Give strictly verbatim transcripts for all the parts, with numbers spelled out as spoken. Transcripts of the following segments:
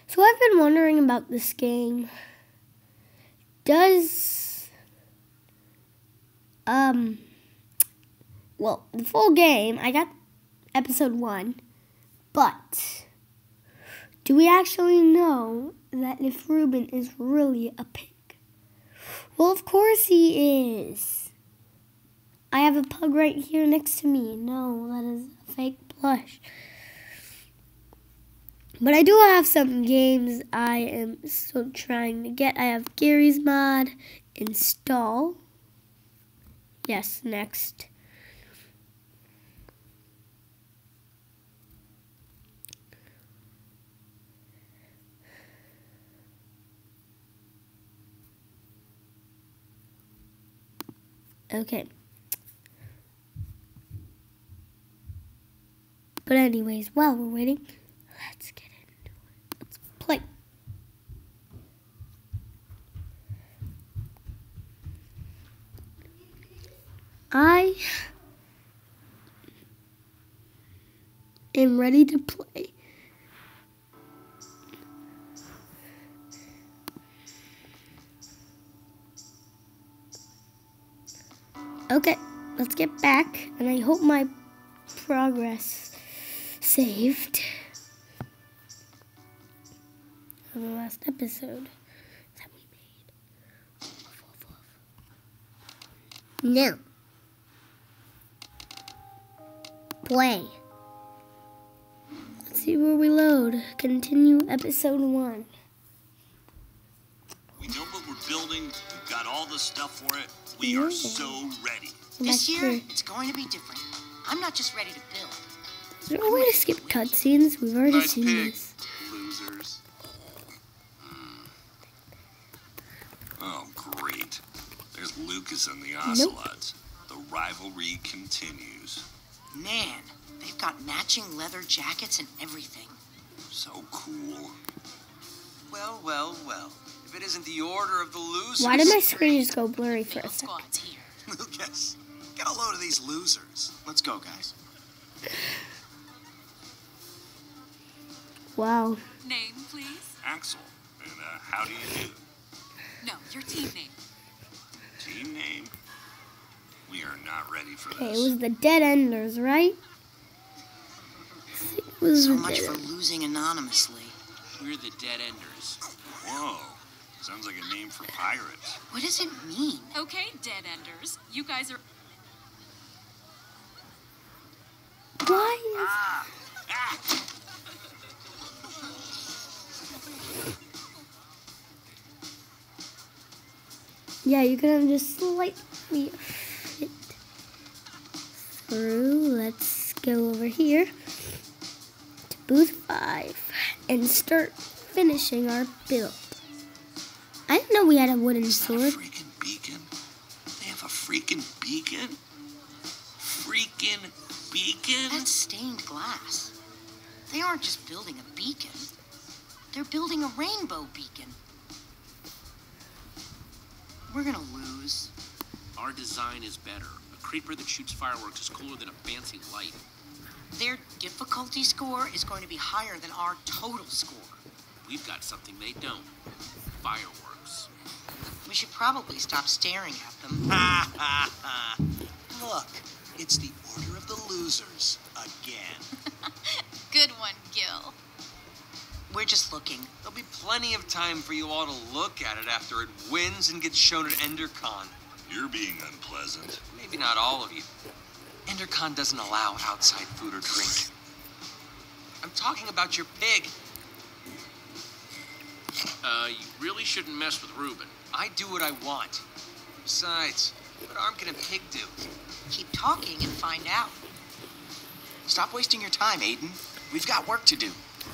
So I've been wondering about this game. Does, um, well, the full game, I got episode one, but do we actually know that if Ruben is really a pig? Well, of course he is. I have a pug right here next to me. No, that is a fake plush. But I do have some games I am still trying to get. I have Gary's Mod, install. Yes, next. Okay. But anyways, while we're waiting, let's get into it. Let's play. I am ready to play. Okay, let's get back, and I hope my progress saved of the last episode that we made. Now, play. Let's see where we load. Continue episode one. We know what we're building. We've got all the stuff for it. We are so ready. This year, it's going to be different. I'm not just ready to build. Is there a way to skip cutscenes? We've already Nice seen pig, this. losers. Hmm. Oh, great. There's Lucas and the Ocelots. The rivalry continues. Man, they've got matching leather jackets and everything. So cool. Well, well, well. If it isn't the order of the losers... Why did my screen just go blurry for a second? Squad's here. Lucas, get a load of these losers. Let's go, guys. Wow. Name, please? Axel, and uh, how do you do? No, your team name. Team name? We are not ready for Okay, it this. was the Dead Enders, right? It was So the much Dead for Enders. losing anonymously. We're the Dead Enders. Whoa, sounds like a name for pirates. What does it mean? Okay, Dead Enders. You guys are... Why Ah! Ah! is... Yeah, you could have just slightly fit through. Let's go over here to booth five and start finishing our build. I didn't know we had a wooden Is that a sword. freaking beacon? They have a freaking beacon? Freaking beacon? That's stained glass. They aren't just building a beacon. They're building a rainbow beacon. We're gonna lose. Our design is better. A creeper that shoots fireworks is cooler than a fancy light. Their difficulty score is going to be higher than our total score. We've got something they don't. Fireworks. We should probably stop staring at them. Ha ha ha! Look, it's the order of the losers again. Good one, Gil. We're just looking. There'll be plenty of time for you all to look at it after it wins and gets shown at EnderCon. You're being unpleasant. Maybe not all of you. EnderCon doesn't allow outside food or drink. I'm talking about your pig. Uh, you really shouldn't mess with Ruben. I do what I want. Besides, what harm can a pig do? Keep talking and find out. Stop wasting your time, Aiden. We've got work to do.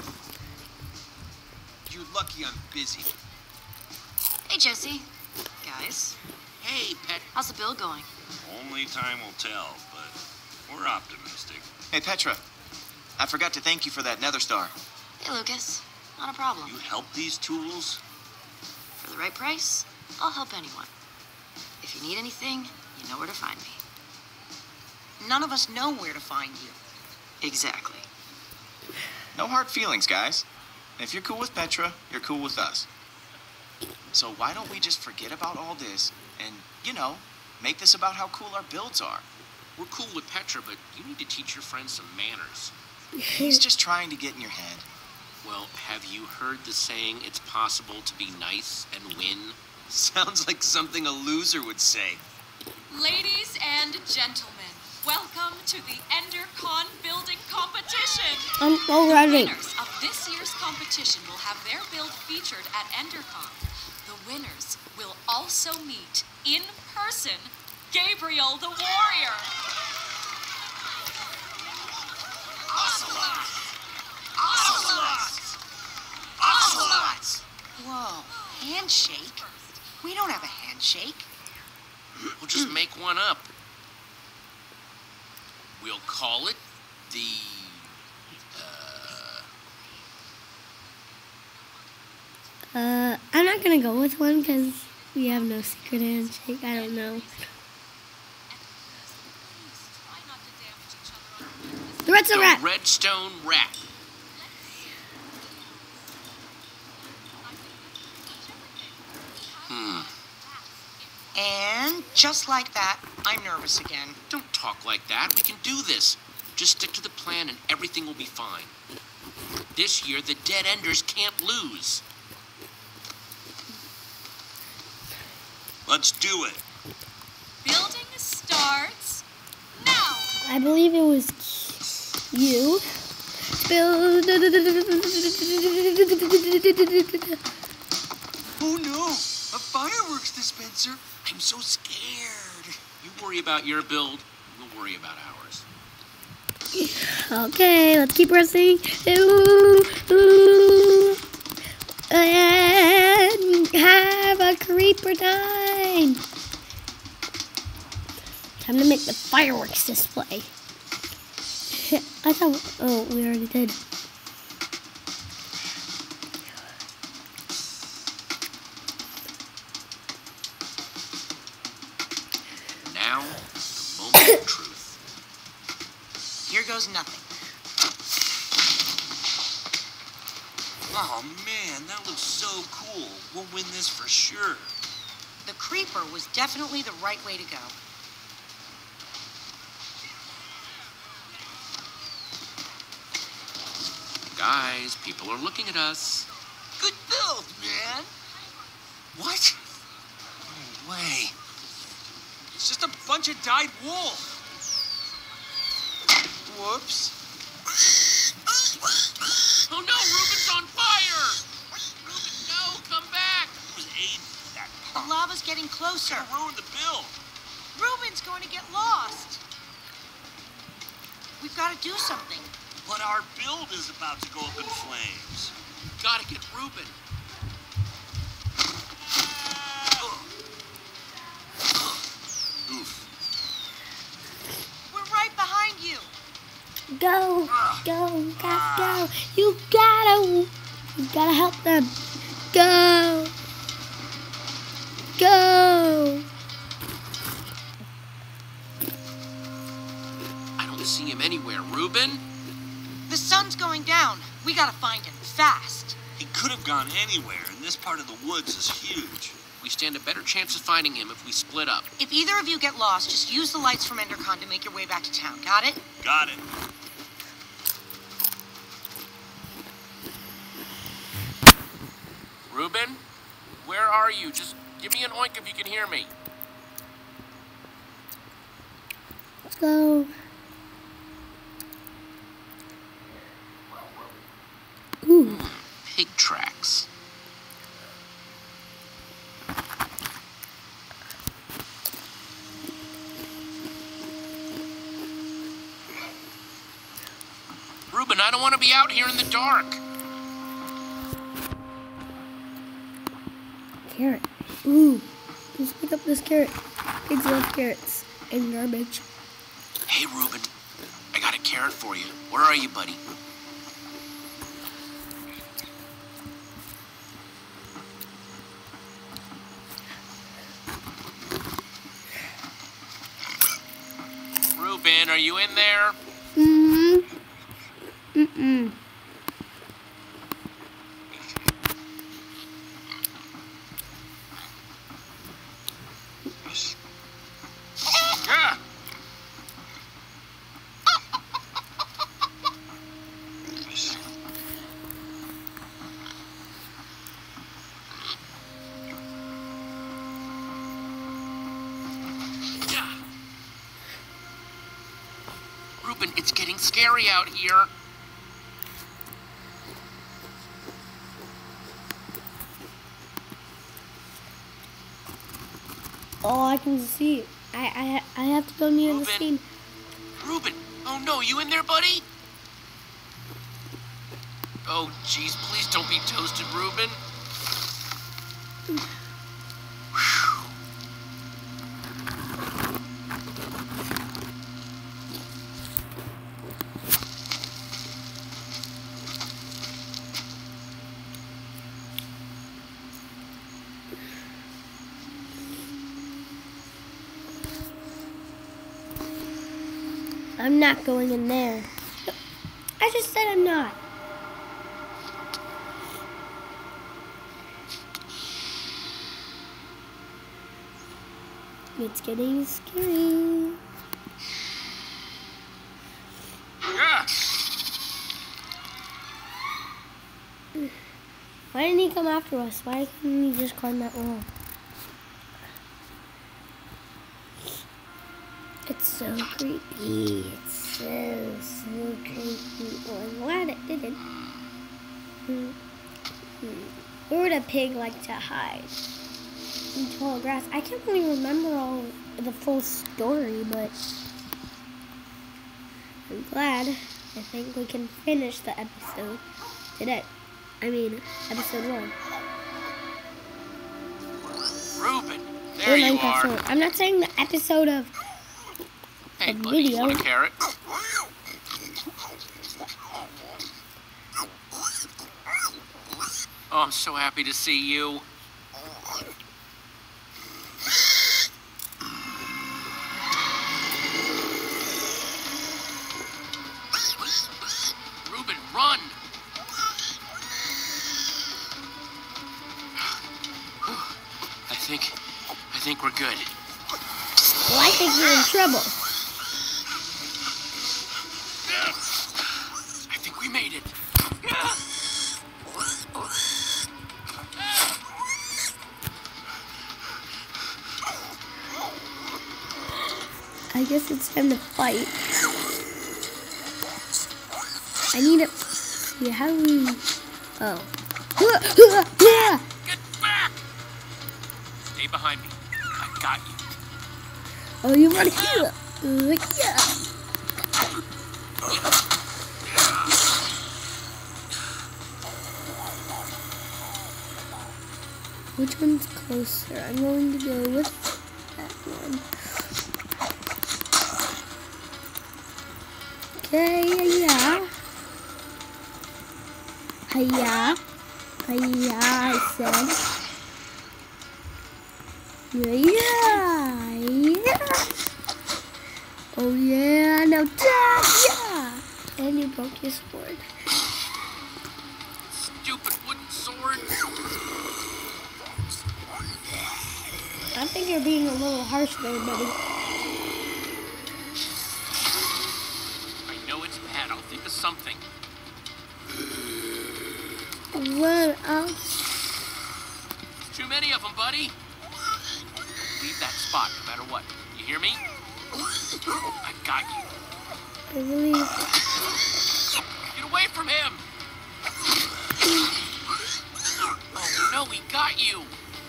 You're lucky I'm busy. Hey, Jesse. Guys, Hey, pet. how's the build going? Only time will tell, but we're optimistic. Hey, Petra. I forgot to thank you for that nether star. Hey, Lucas. Not a problem. You help these tools? For the right price, I'll help anyone. If you need anything, you know where to find me. None of us know where to find you. Exactly. No hard feelings, guys. And if you're cool with Petra, you're cool with us. So why don't we just forget about all this and, you know, make this about how cool our builds are? We're cool with Petra, but you need to teach your friends some manners. He's just trying to get in your head. Well, have you heard the saying, it's possible to be nice and win? Sounds like something a loser would say. Ladies and gentlemen, welcome to the EnderCon building competition. I'm already. The winners of this year's competition will have their build featured at EnderCon. The winners will also meet, in person, Gabriel the Warrior. Ocelot! Ocelot! Ocelot! Whoa, handshake? We don't have a handshake. We'll just make one up. We'll call it the... Uh... Uh, I'm not gonna go with one because we have no secret handshake. I don't know. The Redstone the Rat. Redstone Rat. Hmm. And just like that, I'm nervous again. Don't talk like that. We can do this. Just stick to the plan and everything will be fine. This year, the Dead Enders can't lose. Let's do it. Building starts now. I believe it was you. Build. Oh no, a fireworks dispenser. I'm so scared. You worry about your build, we'll worry about ours. Okay, let's keep pressing. And have a creeper time. Time to make the fireworks display. I thought, oh, we already did. Now, the moment of truth. Here goes nothing. Oh man, that looks so cool. We'll win this for sure. The creeper was definitely the right way to go. Guys, people are looking at us. Good build, man. What? No way. It's just a bunch of dyed wool. Whoops. Oh no, Ruben's on fire! Ruben, no, come back! It was Aiden, that The punk. lava's getting closer. Gonna ruin the build. Ruben's going to get lost. We've got to do something. But our build is about to go up in flames. Gotta get Ruben. Oof. We're right behind you. Go, go, gotta go. You gotta, you gotta help them. Go, go. I don't see him anywhere. Ruben? The sun's going down. We got to find him fast. He could have gone anywhere, and this part of the woods is huge. We stand a better chance of finding him if we split up. If either of you get lost, just use the lights from EnderCon to make your way back to town. Got it? Got it. Ruben? Where are you? Just give me an oink if you can hear me. Let's go. Ooh. Pig tracks. Ruben, I don't want to be out here in the dark. Carrot. Ooh. Let's pick up this carrot. Pigs love carrots and garbage. Hey, Ruben. I got a carrot for you. Where are you, buddy? Ruben, are you in there? Mm-hmm. Mm-mm. It's getting scary out here. Oh, I can see. I I I have to go near Reuben. the scene. Reuben! Oh no, you in there, buddy? Oh, jeez, please don't be toasted, Reuben. I'm not going in there. I just said I'm not. It's getting scary. Yeah. Why didn't he come after us? Why couldn't he just climb that wall? It's so creepy. It's so, so creepy. Well, I'm glad it didn't. Hmm. Hmm. Where would a pig like to hide? In tall grass. I can't really remember all the full story, but I'm glad. I think we can finish the episode today. I mean, episode one. Reuben, there you are. Sword. I'm not saying the episode of Hey, the buddy, you video. want a carrot? Oh, I'm so happy to see you. Reuben, run! I think, I think we're good. Well, I think you're in trouble. I think we made it. I guess it's time to fight. I need to see how we. Oh. Get back! Stay behind me. I got you. Oh, you want to heal? Yeah. Which one's closer? I'm going to go with that one. Okay, yeah. Hiya. Hiya, I said. Yeah, yeah. Oh yeah, now die, yeah. And you broke your sword. Stupid wooden sword. I think you're being a little harsh there, buddy. I know it's bad. I'll think of something. What else? Too many of them, buddy. Leave that spot, no matter what. You hear me? I got you. I really... Get away from him! Oh no, he got you!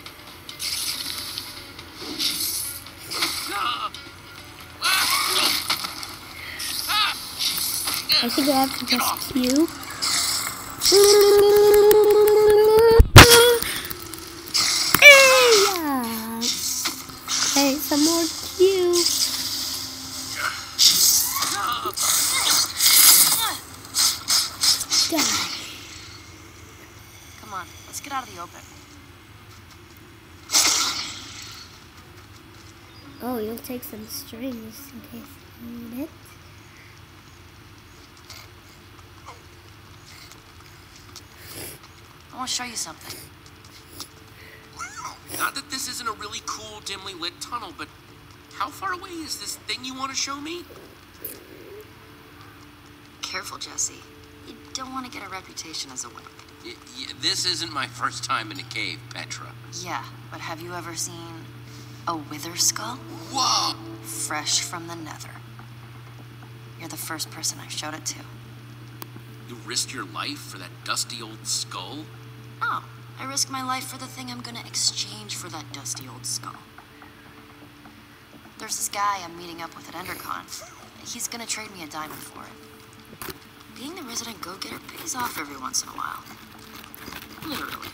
I think I have to just Q. Hey, okay, some more Q. Die. Come on, let's get out of the open. Oh, you'll take some strings in case you need it. I want to show you something. Not that this isn't a really cool, dimly lit tunnel, but how far away is this thing you want to show me? Careful, Jesse. You don't want to get a reputation as a wimp. Y y this isn't my first time in a cave, Petra. Yeah, but have you ever seen a wither skull? Whoa! Fresh from the nether. You're the first person I've showed it to. You risked your life for that dusty old skull? Oh, I risk my life for the thing I'm gonna exchange for that dusty old skull. There's this guy I'm meeting up with at EnderCon. He's gonna trade me a diamond for it. Being the resident go-getter pays off every once in a while. Literally.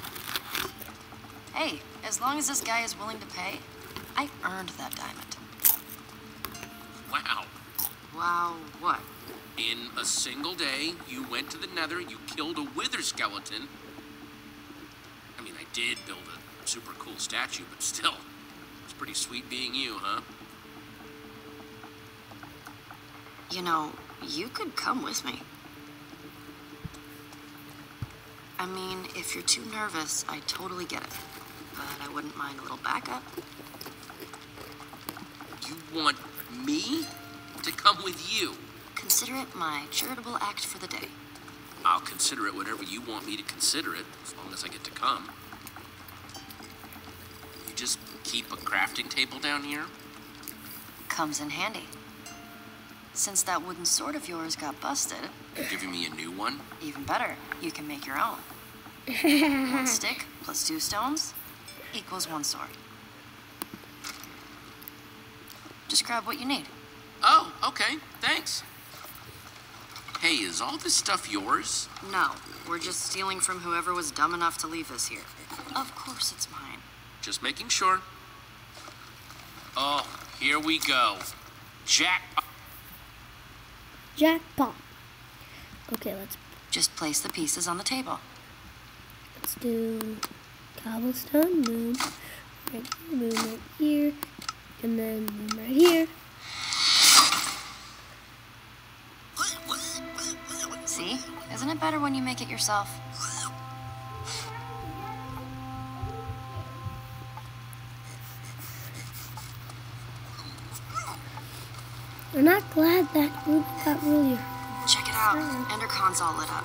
Hey, as long as this guy is willing to pay, I earned that diamond. Wow. Wow, what? In a single day, you went to the Nether, you killed a wither skeleton. I mean, I did build a super cool statue, but still, it's pretty sweet being you, huh? You know, you could come with me. I mean, if you're too nervous, I totally get it. But I wouldn't mind a little backup. You want me to come with you? Consider it my charitable act for the day. I'll consider it whatever you want me to consider it, as long as I get to come. You just keep a crafting table down here? Comes in handy. Since that wooden sword of yours got busted, You're giving me a new one? even better, you can make your own. One stick plus two stones equals one sword. Just grab what you need. Oh, okay, thanks. Hey, is all this stuff yours? No, we're just stealing from whoever was dumb enough to leave this here. Of course it's mine. Just making sure. Oh, here we go. Jack. Jackpot. Okay, let's Just place the pieces on the table. let's do cobblestone, boom, right here, boom, right here, and then boom right here. See? Isn't it better when you make it yourself? I'm not glad that Ruby got really Check it out. EnderCon's all lit up.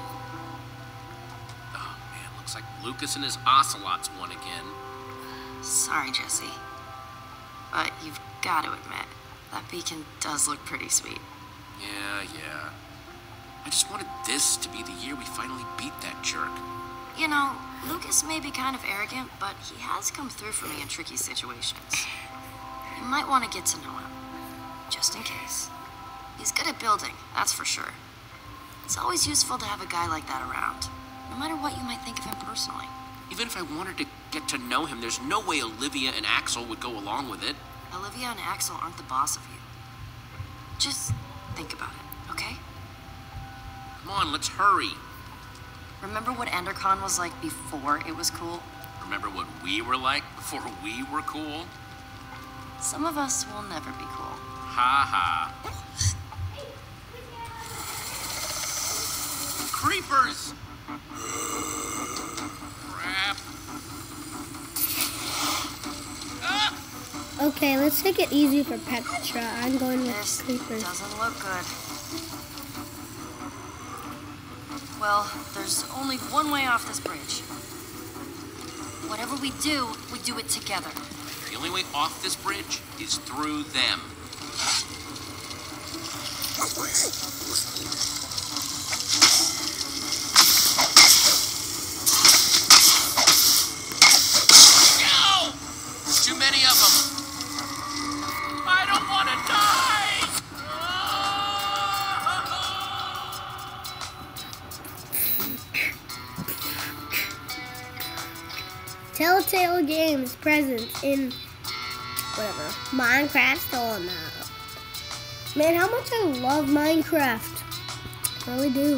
Oh, man, looks like Lucas and his ocelots won again. Sorry, Jesse. But you've got to admit, that beacon does look pretty sweet. Yeah, yeah. I just wanted this to be the year we finally beat that jerk. You know, Lucas may be kind of arrogant, but he has come through for me in tricky situations. You might want to get to know him, just in case. He's good at building, that's for sure. It's always useful to have a guy like that around, no matter what you might think of him personally. Even if I wanted to get to know him, there's no way Olivia and Axel would go along with it. Olivia and Axel aren't the boss of you. Just think about it, okay? Come on, let's hurry. Remember what EnderCon was like before it was cool? Remember what we were like before we were cool? Some of us will never be cool. Ha ha. Creepers! Crap. Ah! Okay, let's take it easy for Petra. I'm going with This creepers. doesn't look good. Well, there's only one way off this bridge. Whatever we do, we do it together. The only way off this bridge is through them. No! There's too many of them. I don't want to die! Telltale Games present in whatever Minecraft on that. Man, how much I love Minecraft. I really do.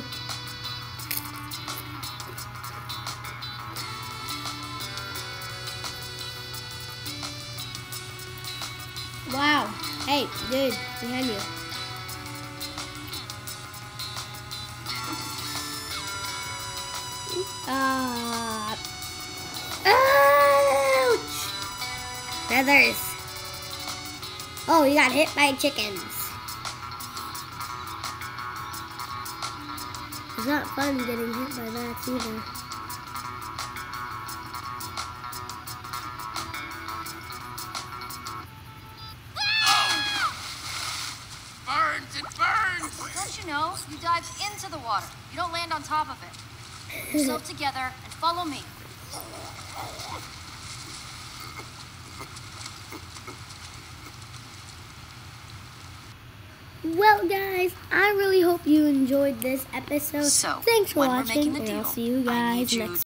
Wow. Hey, dude, behind you. Uh, ouch! Feathers. Oh, you got hit by chickens. It's not fun getting hit by that either. Burns and Don't you know? You dive into the water. You don't land on top of it. Get yourself together and follow me. Well, guys, I really hope you enjoyed this episode. So, Thanks for when we're watching, making the and I'll deal, see you I need guys you next